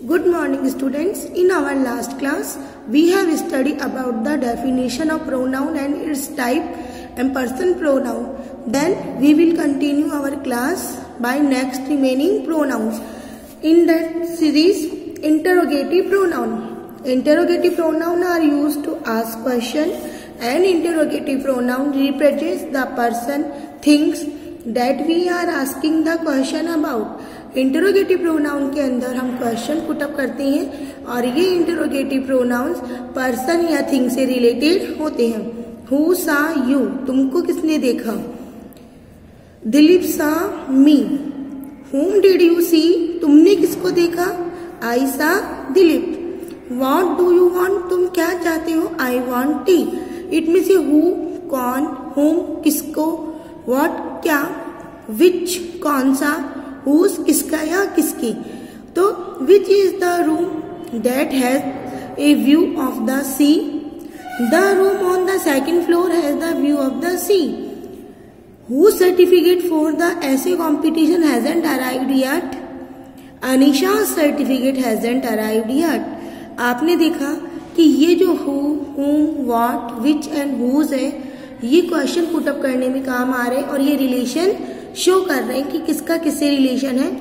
Good morning students. In our last class, we have studied about the definition of pronoun and its type and person pronoun. Then we will continue our class by next remaining pronouns. In that series, interrogative pronoun. Interrogative pronoun are used to ask question and interrogative pronoun represents the person, things that we are asking the question about. Interrogative pronoun के अंदर हम question put up करते हैं और ये interrogative pronouns person या thing से related होते हैं. हु सा यू, तुमको किसने देखा. दिलीप सा मी. हुम डिड यू सी, तुमने किसको देखा. I saw Dilip. What do you want, तुम क्या चाहते हो. I want tea. It means who कौन, हुम किसको, व्हाट क्या, विच कौन सा, हुज किसका या किसकी. तो which is the room that has a view of the sea. The room on the second floor has the view of the sea. Whose certificate for the essay competition hasn't arrived yet. Anisha certificate hasn't arrived yet. आपने देखा कि ये जो who, हुम, what, which and whose है, ये question put up करने में काम आ रहे हैं और ये रिलेशन शो कर रहे हैं कि किसका किससे रिलेशन है.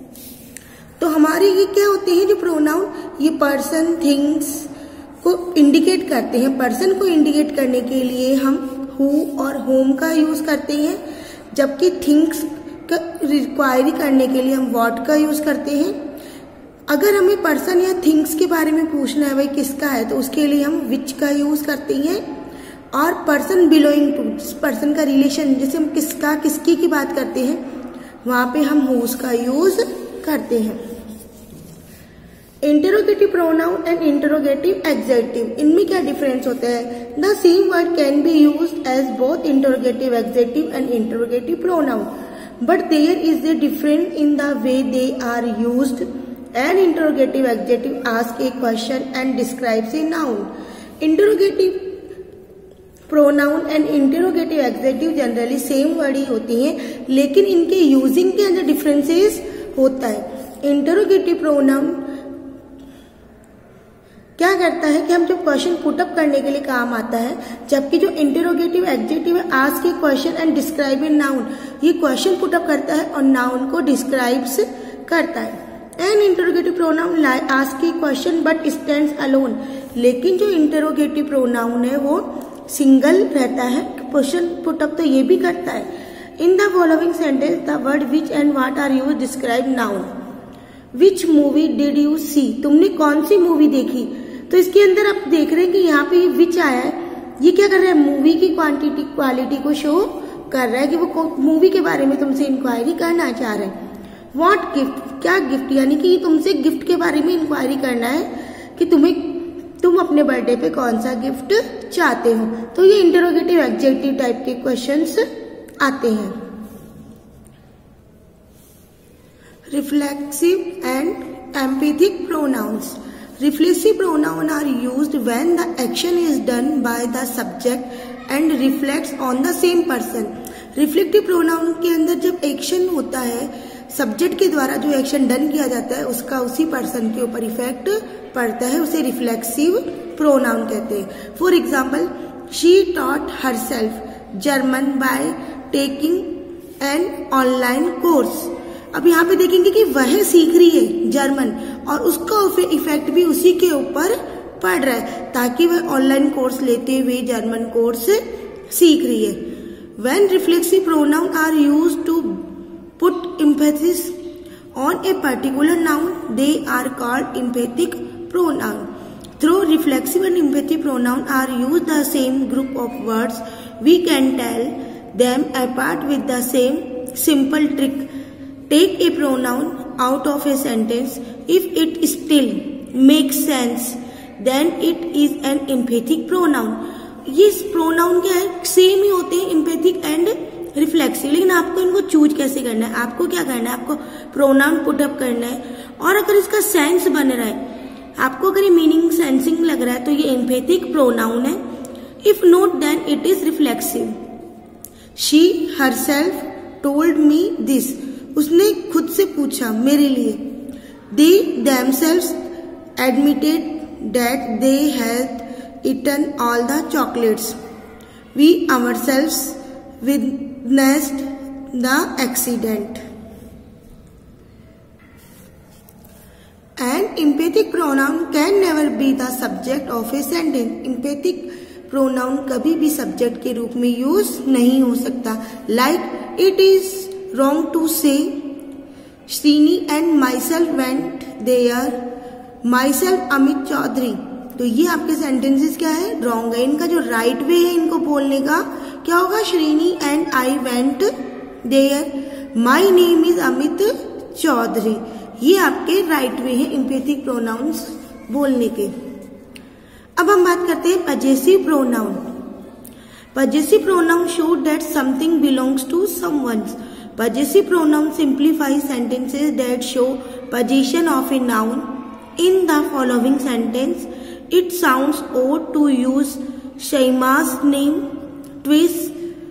तो हमारे ये क्या होते हैं जो प्रोनाउन, ये पर्सन थिंग्स को इंडिकेट करते हैं. पर्सन को इंडिकेट करने के लिए हम हु और होम का यूज करते हैं, जबकि थिंग्स का रिक्वायरी करने के लिए हम व्हाट का यूज करते हैं. अगर हमें पर्सन या थिंग्स के बारे में पूछना है भाई किसका है, तो उसके लिए हम विच का यूज करते हैं. और पर्सन बिलोइंग टू, जिस पर्सन का रिलेशन, जैसे हम किसका किसकी की बात करते हैं, वहां पे हम हुज का यूज करते हैं. Interrogative pronoun and interrogative adjective, इनमें क्या डिफरेंस होता है. The same word can be used as both interrogative adjective and interrogative pronoun, but there is a difference in the way they are used. An interrogative adjective ask a question and describes a noun. Interrogative pronoun and interrogative adjective generally same word ही होती हैं, लेकिन इनके using के अंदर differences होता है. Interrogative pronoun क्या करता है कि हम जब क्वेश्चन पुटअप करने के लिए काम आता है, जबकि जो इंटरोगेटिव एडजेक्टिव है ask a question and describe a noun, ये क्वेश्चन पुटअप करता है और नाउन को डिस्क्राइब्स करता है. An interrogative pronoun ask a question but stands alone, लेकिन जो इंटरोगेटिव प्रोनाउन है वो सिंगल रहता है. क्वेश्चन पुटअप तो ये भी करता है. In the following sentence the word which and what are used describe noun. Which movie did you see, तुमने कौन सी मूवी देखी. तो इसके अंदर आप देख रहे हैं कि यहाँ पे ये विच आया है, ये क्या कर रहा है, मूवी की क्वालिटी को शो कर रहा है कि वो मूवी के बारे में तुमसे इंक्वायरी करना चाह रहे हैं. व्हाट गिफ्ट, क्या गिफ्ट, यानी कि तुमसे गिफ्ट के बारे में इंक्वायरी करना है कि तुम अपने बर्थडे पे कौन सा गिफ्ट चाहते हो. तो ये इंटरोगेटिव एडजेक्टिव टाइप के क्वेश्चंस आते हैं. Reflexive and emphatic pronouns. Reflexive pronoun are used when the action is done by the subject and reflects on the same person. Reflective pronoun के अंदर जब एक्शन होता है, सब्जेक्ट के द्वारा जो एक्शन डन किया जाता है उसका उसी पर्सन के ऊपर इफेक्ट पड़ता है, उसे रिफ्लेक्सिव प्रोनाउन कहते हैं. For example, she taught herself German by taking an online course. अब यहाँ पे देखेंगे कि वह सीख रही है जर्मन और उसका इफेक्ट भी उसी के ऊपर पड़ रहा है, ताकि वह ऑनलाइन कोर्स लेते हुए जर्मन कोर्स सीख रही है. When reflexive pronoun are used to put emphasis on a particular noun, they are called emphatic pronoun. Though reflexive and emphatic pronoun are used the same group of words, we can tell them apart with the same simple trick. Take a pronoun out of a sentence. If it still makes sense, then it is an emphatic pronoun. ये pronoun क्या है, same ही होते हैं, emphatic and reflexive, लेकिन आपको इनको choose कैसे करना है. आपको क्या करना है, आपको प्रोनाउन पुटअप करना है और अगर इसका सेंस बन रहा है, आपको अगर ये मीनिंग सेंसिंग लग रहा है तो ये एम्पैथिक प्रोनाउन है. If not then it is reflexive. She herself told me this, उसने खुद से पूछा मेरे लिए. दे themselves admitted that they had eaten all the chocolates. We ourselves witnessed the accident. An emphatic pronoun can never be the subject of a sentence. Emphatic pronoun कभी भी subject के रूप में use नहीं हो सकता. Like, it is wrong to say Srini and myself went there. Myself Amit Chaudhary. तो ये आपके sentences क्या है? Wrong है. इनका जो right way है इनको बोलने का क्या होगा? Srini and I went there. My name is Amit Chaudhary. ये आपके राइट वे हैं इम्पेथिक प्रोनाउंस बोलने के. अब हम बात करते हैं possessive pronoun. Possessive pronoun show that something belongs to someone. Possessive pronoun simplify sentences that show position of a noun in the following sentence. It sounds odd to use शैमा's name twist.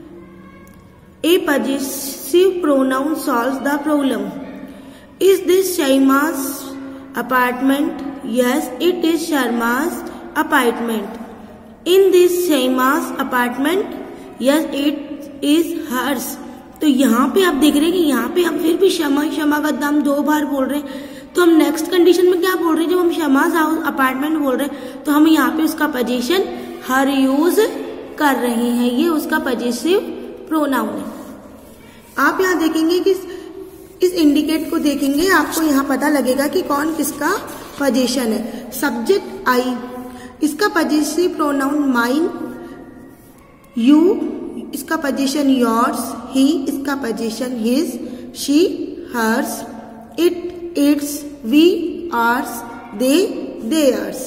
A possessive pronoun solves the problem. Is this Shaima's apartment? Yes, it is Sharma's apartment. In this Shaima's apartment? Yes, it is hers. तो यहाँ पे आप देख रहे हैं कि यहाँ पे हम फिर भी शमा का दाम 2 बार बोल रहे हैं. तो हम नेक्स्ट कंडीशन में क्या बोल रहे हैं? जब हम शमा's हाउस अपार्टमेंट बोल रहे हैं तो हम यहाँ पे उसका पोजीशन हर यूज कर रहे हैं. ये उसका पजेसिव प्रोनाउन है. आप यहाँ देखेंगे कि इस इंडिकेट को देखेंगे आपको यहाँ पता लगेगा कि कौन किसका पोजीशन है. सब्जेक्ट आई, इसका पोजीसिव प्रोनाउन माइन. यू, इसका पोजीशन योर्स. ही, इसका position his. She, hers. It, its. We, ours. They, theirs.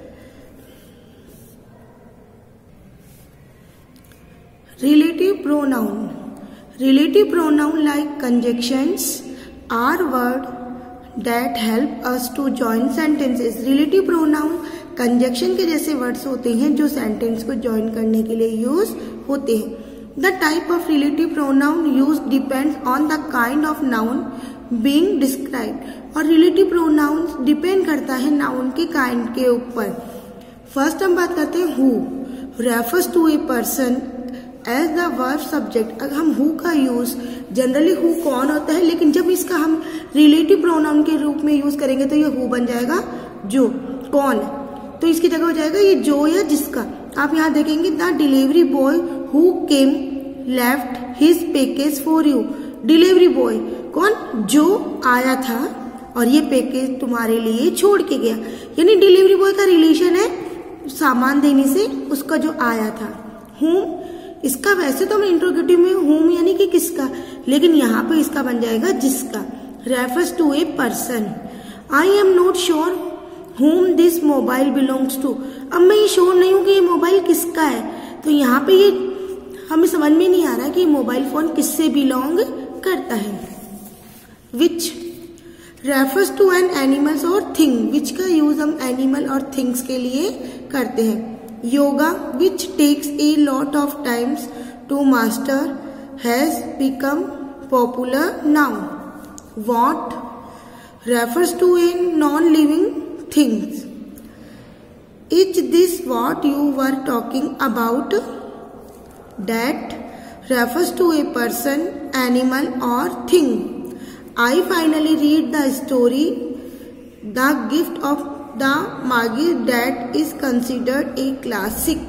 Relative pronoun. Relative pronoun like conjunctions are words that help us to join sentences. Relative pronoun conjunction के जैसे words होते हैं जो sentence को join करने के लिए use होते हैं. The type of relative pronoun used depends on the kind of noun being described. और relative pronouns depend करता है noun के kind के ऊपर. First हम बात करते हैं who. Refers to a person as the verb subject. अगर हम हु का यूज जनरली हु कौन होता है, लेकिन जब इसका हम रिलेटिव प्रोनाउन के रूप में यूज करेंगे तो ये हु बन जाएगा जो, कौन. तो इसकी जगह हो जाएगा ये जो या जिसका. आप यहाँ देखेंगे the delivery boy who came left his package for you. Delivery boy कौन? जो आया था और ये पैकेज तुम्हारे लिए छोड़ के गया. यानी डिलीवरी बॉय का रिलेशन है सामान देने से उसका जो आया था. हूँ इसका वैसे तो हम इंट्रोगेटिव में हूम यानी कि किसका, लेकिन यहाँ पे इसका बन जाएगा जिसका. Refers to a person. I am not sure whom this mobile belongs to. अब मैं ये श्योर नहीं हूँ कि ये मोबाइल किसका है. तो यहाँ पे ये हमें समझ में नहीं आ रहा कि मोबाइल फोन किससे बिलोंग करता है. Which refers to an animals और थिंग. विच का यूज हम एनिमल और थिंग्स के लिए करते हैं. Yoga, which takes a lot of times to master, has become popular now. What refers to a non-living things. Is this what you were talking about? That refers to a person, animal or thing. I finally read the story, The Gift of the Magi, that is considered a classic.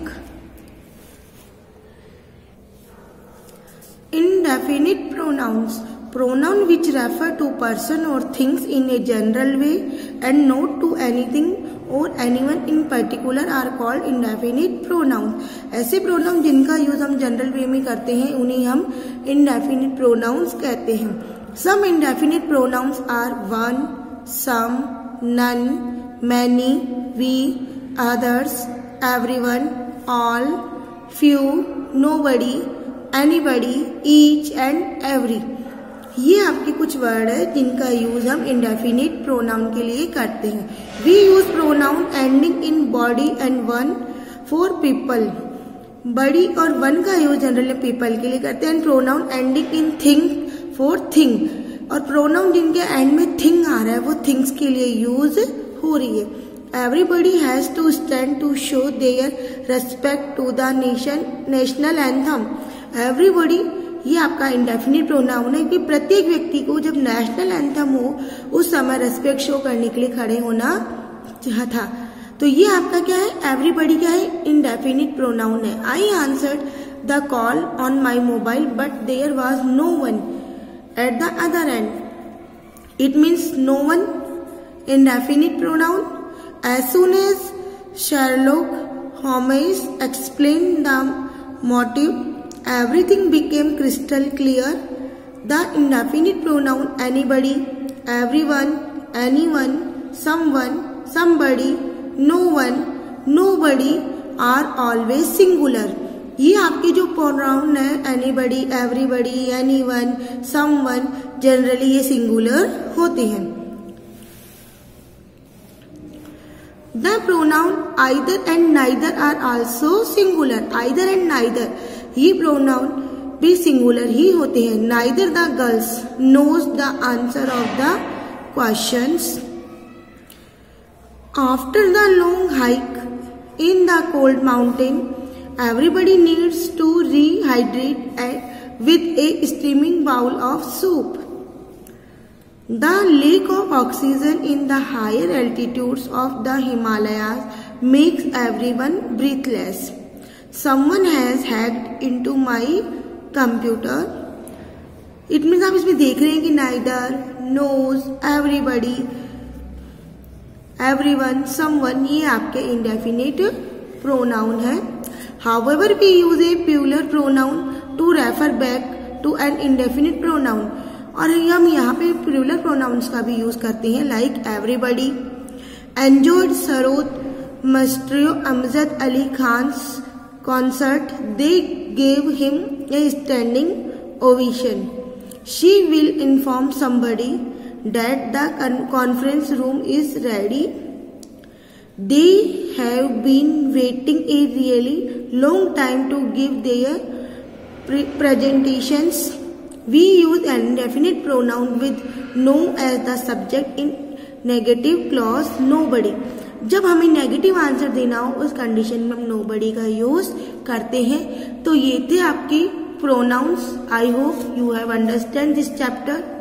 Indefinite pronouns. Pronoun which refer to person or things in a general way and not to anything or anyone in particular are called indefinite pronouns. ऐसे pronoun जिनका use हम general way में करते हैं उन्हें हम indefinite pronouns कहते हैं. Some indefinite pronouns are one, some, none, many, we, others, everyone, all, few, nobody, anybody, each and every. ये आपके कुछ वर्ड है जिनका यूज हम इंडेफिनिट प्रोनाउन के लिए करते हैं. We use pronoun ending in body and one for people. Body और वन का यूज जनरली पीपल के लिए करते हैं. And pronoun ending in thing for thing. और प्रोनाउन जिनके एंड में थिंग आ रहा है वो थिंग्स के लिए यूज हो रही है। Everybody has to stand to show their respect to the national anthem. Everybody ये आपका इंडेफिनिट प्रोनाउन है कि प्रत्येक व्यक्ति को जब नेशनल एंथम हो उस समय रेस्पेक्ट शो करने के लिए खड़े होना था। तो ये आपका क्या है, एवरीबडी क्या है, इंडेफिनिट प्रोनाउन है। I answered the call on my mobile but there was no one at the other end. It means no one, indefinite pronoun. As soon as Sherlock Holmes explained the motive, everything became crystal clear. The indefinite pronoun anybody, everyone, anyone, someone, somebody, no one, nobody are always singular. ये आपके जो pronoun है anybody, everybody, anyone, someone, generally ये singular होते हैं। The pronoun either and neither are also singular. Either and neither ये pronoun भी singular ही होते हैं। Neither the girls knows the answer of the questions. After the long hike in the cold mountain, everybody needs to rehydrate with a steaming bowl of soup. The lack of oxygen in the higher altitudes of the Himalayas makes everyone breathless. Someone has hacked into my computer. It means आप इसमें देख रहे हैं कि neither, knows, everybody, everyone, someone ये आपके indefinite pronoun है। However, we use a plural pronoun to refer back to an indefinite pronoun. और हम यहाँ पे प्लूरल प्रोनाउंस का भी यूज करते हैं, like everybody. Enjoyed sarod maestro Amjad Ali Khan's concert, they gave him a standing ovation. She will inform somebody that the conference room is ready. They have been waiting a really long time to give their presentations. We use an indefinite pronoun with no as the subject in negative clause nobody. जब हमें negative answer देना हो उस condition में हम nobody का use करते हैं। तो ये थे आपके pronouns. I hope you have understand this chapter.